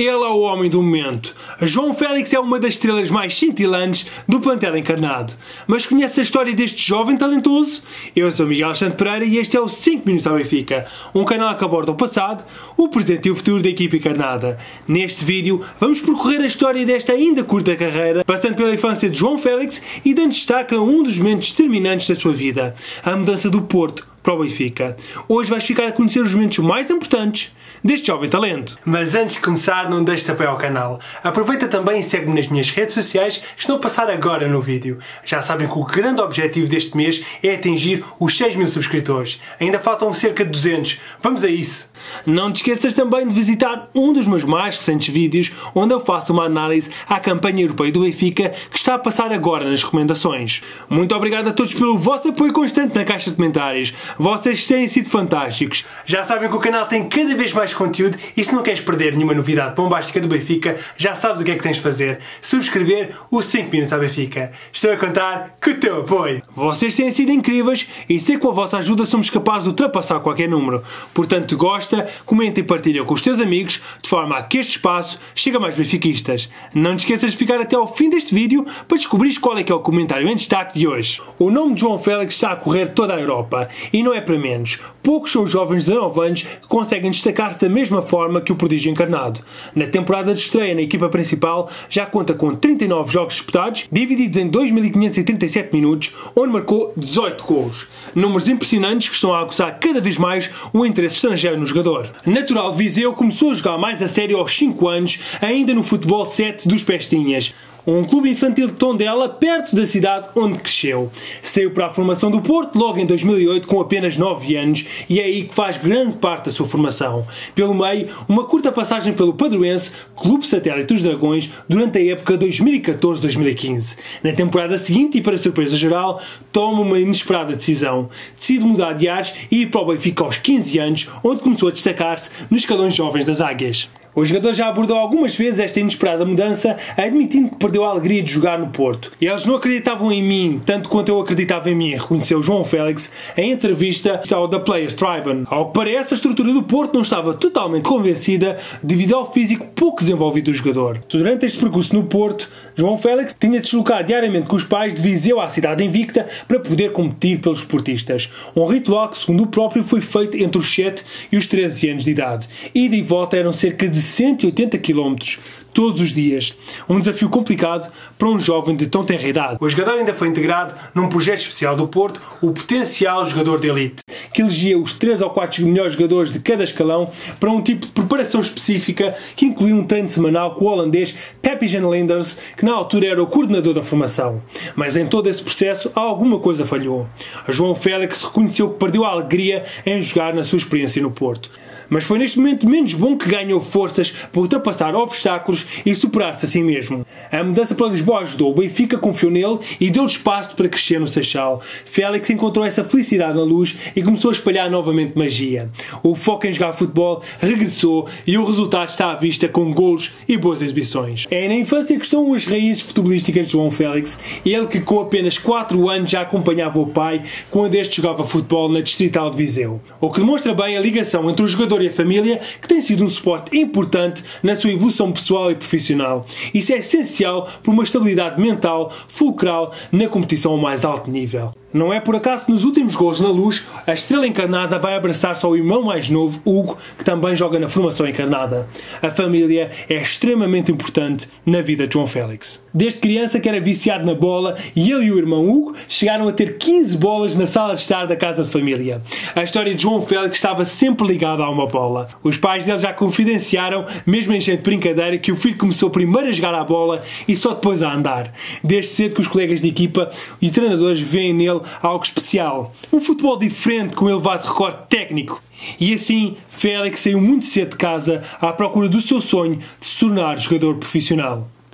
ele é o homem do momento. João Félix é uma das estrelas mais cintilantes do plantel encarnado. Mas conhece a história deste jovem talentoso? Eu sou Miguel Alexandre Pereira e este é o 5 Minutos ao Benfica, um canal que aborda o passado, o presente e o futuro da equipa encarnada. Neste vídeo vamos percorrer a história desta ainda curta carreira, passando pela infância de João Félix e dando destaque a um dos momentos determinantes da sua vida, a mudança do Porto para o Benfica. Hoje vais ficar a conhecer os momentos mais importantes deste jovem talento. Mas antes de começar, não deixes de apoiar o canal. Aproveita também e segue-me nas minhas redes sociais que estão a passar agora no vídeo. Já sabem que o grande objetivo deste mês é atingir os 6.000 subscritores. Ainda faltam cerca de 200. Vamos a isso! Não te esqueças também de visitar um dos meus mais recentes vídeos, onde eu faço uma análise à campanha europeia do Benfica que está a passar agora nas recomendações. Muito obrigado a todos pelo vosso apoio constante na caixa de comentários. Vocês têm sido fantásticos. Já sabem que o canal tem cada vez mais conteúdo e se não queres perder nenhuma novidade bombástica do Benfica, já sabes o que é que tens de fazer. Subscrever os 5 Minutos ao Benfica. Estou a contar com o teu apoio. Vocês têm sido incríveis e sei que com a vossa ajuda somos capazes de ultrapassar qualquer número. Portanto, gosta, comenta e partilha com os teus amigos, de forma a que este espaço chegue a mais benfiquistas. Não te esqueças de ficar até ao fim deste vídeo para descobrires qual é que é o comentário em destaque de hoje. O nome de João Félix está a correr toda a Europa e não é para menos. Poucos são os jovens de 19 anos que conseguem destacar-se da mesma forma que o prodígio encarnado. Na temporada de estreia na equipa principal já conta com 39 jogos disputados, divididos em 2.537 minutos, onde marcou 18 golos. Números impressionantes que estão a aguçar cada vez mais o interesse estrangeiro no jogador. Natural de Viseu, começou a jogar mais a sério aos 5 anos, ainda no futebol 7 dos Pestinhas, um clube infantil de Tondela, perto da cidade onde cresceu. Saiu para a formação do Porto logo em 2008 com apenas 9 anos e é aí que faz grande parte da sua formação. Pelo meio, uma curta passagem pelo Padroense, clube satélite dos Dragões, durante a época 2014-2015. Na temporada seguinte, e para surpresa geral, toma uma inesperada decisão. Decide mudar de ares e ir para o Benfica aos 15 anos, onde começou a destacar-se nos escalões jovens das Águias. O jogador já abordou algumas vezes esta inesperada mudança, admitindo que perdeu a alegria de jogar no Porto. Eles não acreditavam em mim, tanto quanto eu acreditava em mim, reconheceu João Félix em entrevista ao The Players Tribune. Ao que parece, a estrutura do Porto não estava totalmente convencida devido ao físico pouco desenvolvido do jogador. Durante este percurso no Porto, João Félix tinha de deslocar diariamente com os pais de Viseu à cidade invicta para poder competir pelos esportistas. Um ritual que, segundo o próprio, foi feito entre os 7 e os 13 anos de idade. Ida e volta eram cerca de 180 km todos os dias. Um desafio complicado para um jovem de tão tenra idade. O jogador ainda foi integrado num projeto especial do Porto, o Potencial Jogador de Elite, que elegia os 3 ou 4 melhores jogadores de cada escalão para um tipo de preparação específica que incluía um treino semanal com o holandês Pepi Jan Linders, que na altura era o coordenador da formação. Mas em todo esse processo alguma coisa falhou. João Félix reconheceu que perdeu a alegria em jogar na sua experiência no Porto. Mas foi neste momento menos bom que ganhou forças para ultrapassar obstáculos e superar-se a si mesmo. A mudança para Lisboa ajudou, o Benfica confiou nele e deu-lhe espaço para crescer no Seixal. Félix encontrou essa felicidade na luz e começou a espalhar novamente magia. O foco em jogar futebol regressou e o resultado está à vista com golos e boas exibições. É na infância que estão as raízes futebolísticas de João Félix, ele que com apenas 4 anos já acompanhava o pai quando este jogava futebol na Distrital de Viseu. O que demonstra bem a ligação entre o jogador e a família, que tem sido um suporte importante na sua evolução pessoal e profissional. Isso é essencial para uma estabilidade mental fulcral na competição ao mais alto nível. Não é por acaso que nos últimos golos na Luz, a estrela encarnada vai abraçar-se ao irmão mais novo, Hugo, que também joga na formação encarnada. A família é extremamente importante na vida de João Félix. Desde criança que era viciado na bola e ele e o irmão Hugo chegaram a ter 15 bolas na sala de estar da casa de família. A história de João Félix estava sempre ligada a uma bola. Os pais dele já confidenciaram, mesmo em jeito de brincadeira, que o filho começou primeiro a jogar à bola e só depois a andar. Desde cedo que os colegas de equipa e treinadores veem nele algo especial. Um futebol diferente com elevado recorde técnico. E assim, Félix saiu muito cedo de casa à procura do seu sonho de se tornar jogador profissional.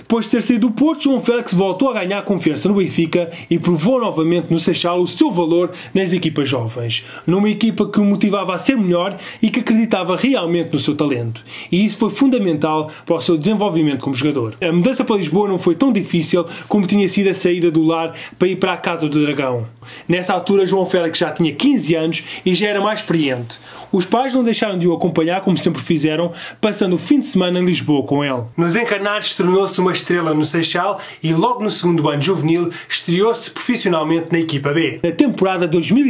Depois de ter saído do Porto, João Félix voltou a ganhar confiança no Benfica e provou novamente no Seixal o seu valor nas equipas jovens. Numa equipa que o motivava a ser melhor e que acreditava realmente no seu talento. E isso foi fundamental para o seu desenvolvimento como jogador. A mudança para Lisboa não foi tão difícil como tinha sido a saída do lar para ir para a Casa do Dragão. Nessa altura, João Félix já tinha 15 anos e já era mais experiente. Os pais não deixaram de o acompanhar, como sempre fizeram, passando o fim de semana em Lisboa com ele. Nos encarnados, tornou-se uma estrela no Seixal e logo no segundo ano juvenil estreou-se profissionalmente na equipa B. Na temporada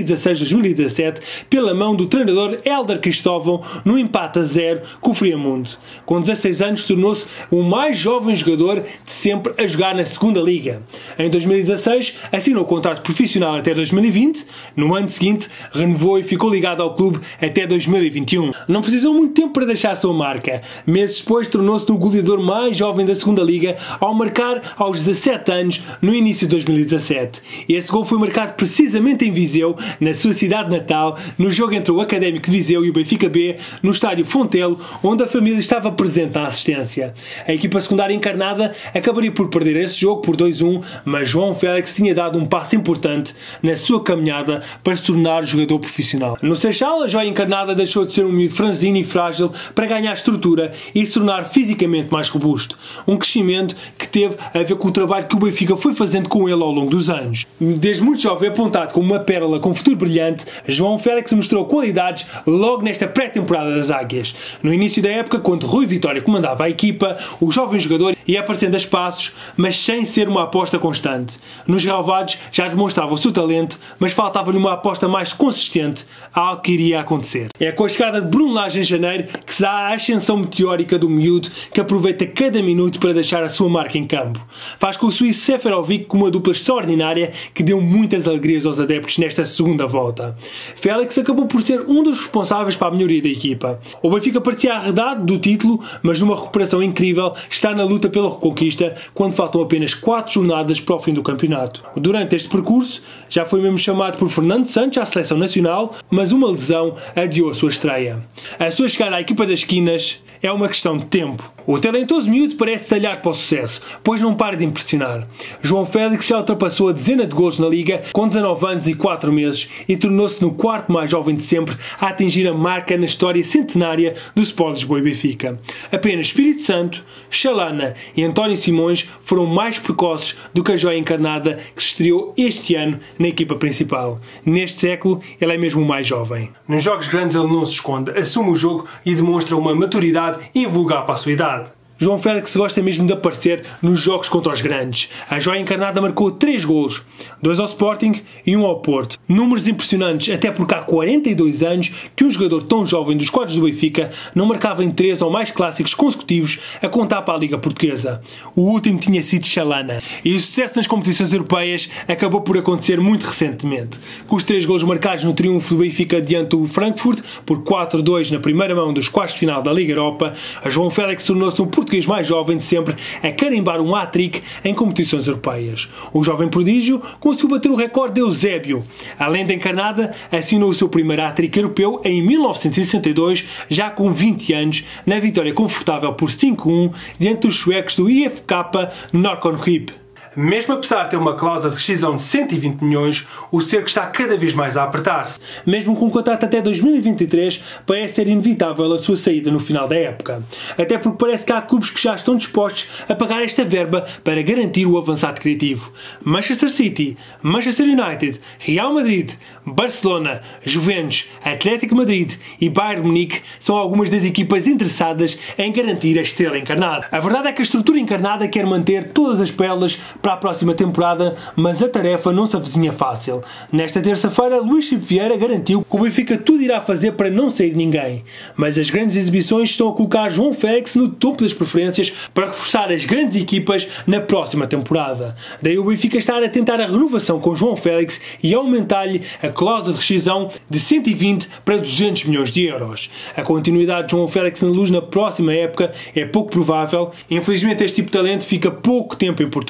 2016-2017, pela mão do treinador Hélder Cristóvão, no empate a 0 com o Friamundo. Com 16 anos, tornou-se o mais jovem jogador de sempre a jogar na segunda liga. Em 2016, assinou o contrato profissional até 2020. No ano seguinte, renovou e ficou ligado ao clube até 2021. Não precisou muito tempo para deixar a sua marca. Meses depois, tornou-se o goleador mais jovem da segunda liga ao marcar aos 17 anos no início de 2017. Esse gol foi marcado precisamente em Viseu, na sua cidade natal, no jogo entre o Académico de Viseu e o Benfica B, no estádio Fontelo, onde a família estava presente na assistência. A equipa secundária encarnada acabaria por perder esse jogo por 2-1, mas João Félix tinha dado um passo importante na sua caminhada para se tornar jogador profissional. No Seixal, a joia encarnada deixou de ser um miúdo franzino e frágil para ganhar estrutura e se tornar fisicamente mais robusto. Um crescimento que teve a ver com o trabalho que o Benfica foi fazendo com ele ao longo dos anos. Desde muito jovem, apontado como uma pérola com futuro brilhante, João Félix mostrou qualidades logo nesta pré-temporada das Águias. No início da época, quando Rui Vitória comandava a equipa, o jovem jogador ia aparecendo a espaços, mas sem ser uma aposta constante. Nos relevados já demonstrava o seu talento, mas faltava-lhe uma aposta mais consistente, algo que iria acontecer. É com a chegada de Bruno Lage em janeiro que se dá a ascensão meteórica do miúdo, que aproveita cada minuto para deixar a sua marca em campo. Faz com o suíço Seferovic com uma dupla extraordinária que deu muitas alegrias aos adeptos nesta segunda volta. Félix acabou por ser um dos responsáveis para a melhoria da equipa. O Benfica parecia arredado do título, mas numa recuperação incrível está na luta pela reconquista quando faltam apenas 4 jornadas para o fim do campeonato. Durante este percurso já foi mesmo chamado por Fernando Santos à seleção nacional, mas uma lesão adiou a sua estreia. A sua chegada à equipa das esquinas é uma questão de tempo. O talentoso miúdo parece talhar para o sucesso, pois não para de impressionar. João Félix já ultrapassou a dezena de golos na Liga com 19 anos e 4 meses e tornou-se no quarto mais jovem de sempre a atingir a marca na história centenária do Sport Lisboa e Benfica. Apenas Espírito Santo, Chalana e António Simões foram mais precoces do que a joia encarnada que se estreou este ano na equipa principal. Neste século, ele é mesmo o mais jovem. Nos jogos grandes ele não se esconde, assume o jogo e demonstra uma maturidade invulgar para a sua idade. João Félix gosta mesmo de aparecer nos jogos contra os grandes. A joia encarnada marcou 3 golos, 2 ao Sporting e 1 ao Porto. Números impressionantes, até porque há 42 anos que um jogador tão jovem dos quadros do Benfica não marcava em 3 ou mais clássicos consecutivos a contar para a Liga Portuguesa. O último tinha sido Chalana. E o sucesso nas competições europeias acabou por acontecer muito recentemente. Com os 3 golos marcados no triunfo do Benfica diante do Frankfurt por 4-2 na primeira mão dos quartos de final da Liga Europa, a João Félix tornou-se um português mais jovem de sempre a carimbar um hat-trick em competições europeias. O jovem prodígio conseguiu bater o recorde de Eusébio. Além da encarnada, assinou o seu primeiro hat-trick europeu em 1962, já com 20 anos, na vitória confortável por 5-1 diante dos suecos do IFK Norrköping. Mesmo apesar de ter uma cláusula de rescisão de 120 milhões, o cerco está cada vez mais a apertar-se. Mesmo com um contrato até 2023, parece ser inevitável a sua saída no final da época. Até porque parece que há clubes que já estão dispostos a pagar esta verba para garantir o avançado criativo. Manchester City, Manchester United, Real Madrid, Barcelona, Juventus, Atlético Madrid e Bayern Munique são algumas das equipas interessadas em garantir a estrela encarnada. A verdade é que a estrutura encarnada quer manter todas as pérolas para a próxima temporada, mas a tarefa não se avizinha fácil. Nesta terça-feira, Luís Filipe Vieira garantiu que o Benfica tudo irá fazer para não sair ninguém. Mas as grandes exibições estão a colocar João Félix no topo das preferências para reforçar as grandes equipas na próxima temporada. Daí o Benfica estar a tentar a renovação com João Félix e aumentar-lhe a cláusula de rescisão de 120 para 200 milhões de euros. A continuidade de João Félix na Luz na próxima época é pouco provável. Infelizmente este tipo de talento fica pouco tempo em Portugal.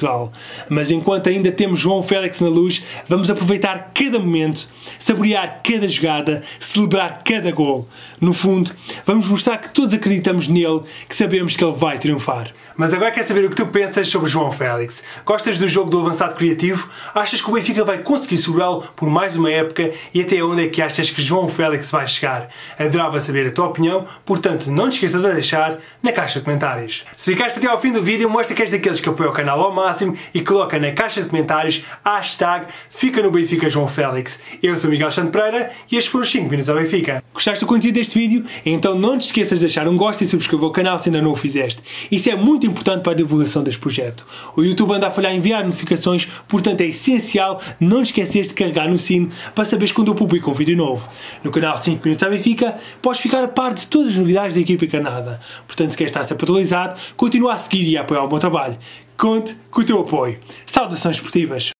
Mas enquanto ainda temos João Félix na luz, vamos aproveitar cada momento, saborear cada jogada, celebrar cada gol. No fundo, vamos mostrar que todos acreditamos nele, que sabemos que ele vai triunfar. Mas agora quer saber o que tu pensas sobre João Félix? Gostas do jogo do avançado criativo? Achas que o Benfica vai conseguir segurá-lo por mais uma época? E até onde é que achas que João Félix vai chegar? Adorava saber a tua opinião, portanto não te esqueças de deixar na caixa de comentários. Se ficaste até ao fim do vídeo, mostra que és daqueles que apoia o canal ao máximo e coloca na caixa de comentários hashtag Fica no Benfica João Félix. Eu sou Miguel Alexandre Pereira e estes foram os 5 minutos ao Benfica. Gostaste do conteúdo deste vídeo? Então não te esqueças de deixar um gosto e subscrever o canal se ainda não o fizeste. Isso é muito importante para a divulgação deste projeto. O YouTube anda a falhar em enviar notificações, portanto é essencial não esqueceres de carregar no sino para saberes quando eu publico um vídeo novo. No canal 5 minutos ao Benfica podes ficar a par de todas as novidades da equipa encarnada. Portanto, se queres estar sempre atualizado, continua a seguir e a apoiar o meu trabalho. Conte com o teu apoio. Saudações esportivas!